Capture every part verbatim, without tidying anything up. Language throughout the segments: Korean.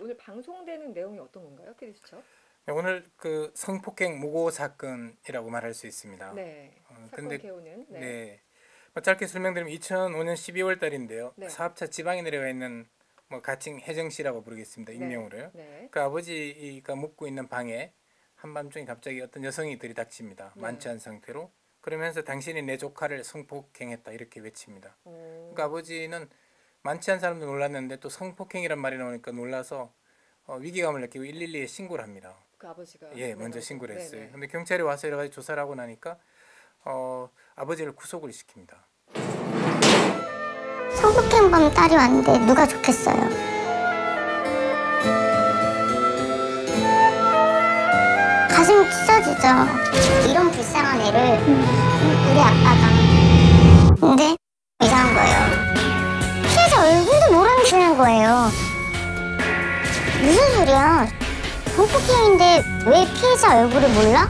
오늘 방송되는 내용이 어떤 건가요, 피디수첩? 네, 오늘 그 성폭행 무고 사건이라고 말할 수 있습니다. 네. 어, 사건 근데 개요는 네. 네. 뭐 짧게 설명드리면 이천오 년 십이월 달인데요. 네. 사업차 지방에 내려가 있는 뭐 가칭 혜정씨라고 부르겠습니다. 익명으로요. 네. 네. 그 아버지가 묵고 있는 방에 한밤중에 갑자기 어떤 여성이 들이닥칩니다. 네. 만취한 상태로. 그러면서 당신이 내 조카를 성폭행했다 이렇게 외칩니다. 오. 그러니까 아버지는 만취한 사람도 놀랐는데 또 성폭행이란 말이 나오니까 놀라서 어, 위기감을 느끼고 일일이에 신고를 합니다. 그 아버지가 예, 네, 먼저 먼저. 신고를 했어요. 네네. 근데 경찰이 와서 여러 가지 조사를 하고 나니까 어, 아버지를 구속을 시킵니다. 성폭행범 딸이 왔는데 누가 좋겠어요? 가슴이 찢어지죠. 이런 불쌍한 애를 우리 아빠가. 근데 이상한 거예요. 피해자 얼굴도 모르는 거예요. 무슨 소리야? 성폭행인데 왜 피해자 얼굴을 몰라?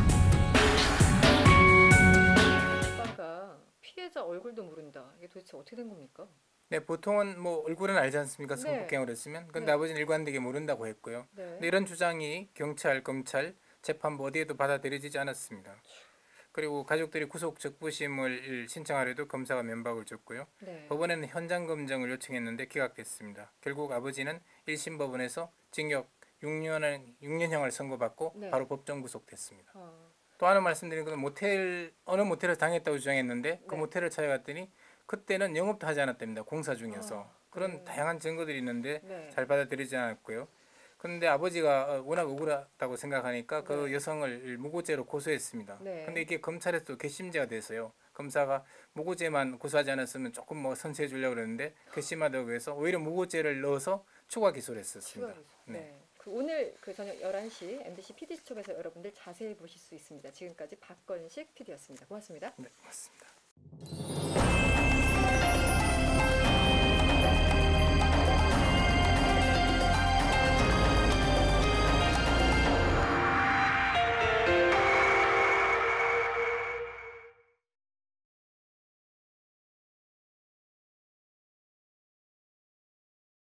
아빠가 피해자 얼굴도 모른다. 이게 도대체 어떻게 된 겁니까? 네, 보통은 뭐 얼굴은 알지 않습니까? 네. 성폭행을 했으면. 근데 네. 아버지는 일관되게 모른다고 했고요. 네. 근데 이런 주장이 경찰, 검찰, 재판부 어디에도 받아들여지지 않았습니다. 그리고 가족들이 구속 적부심을 신청하려도 검사가 면박을 줬고요. 네. 법원에는 현장 검증을 요청했는데 기각됐습니다. 결국 아버지는 일 심 법원에서 징역 육 년을 육 년형을 선고받고 네. 바로 법정 구속됐습니다. 어. 또 하나 말씀드린 것은 모텔 어느 모텔에서 당했다고 주장했는데 그 네. 모텔을 찾아갔더니 그때는 영업도 하지 않았답니다. 공사 중이어서. 아, 그런 네. 다양한 증거들이 있는데 네. 잘 받아들이지 않았고요. 그런데 아버지가 워낙 억울하다고 생각하니까 그 네. 여성을 무고죄로 고소했습니다. 네. 근데 이게 검찰에서 괘씸죄가 돼서요. 검사가 무고죄만 고소하지 않았으면 조금 뭐 선처해 주려고 그랬는데 괘씸하다고 해서 오히려 무고죄를 넣어서 추가 기소를 했었습니다. 추가 기소. 네. 네. 그 오늘 그 저녁 열한 시 엠비씨 피디수첩에서 여러분들 자세히 보실 수 있습니다. 지금까지 박건식 피디였습니다. 고맙습니다. 네, 맞습니다.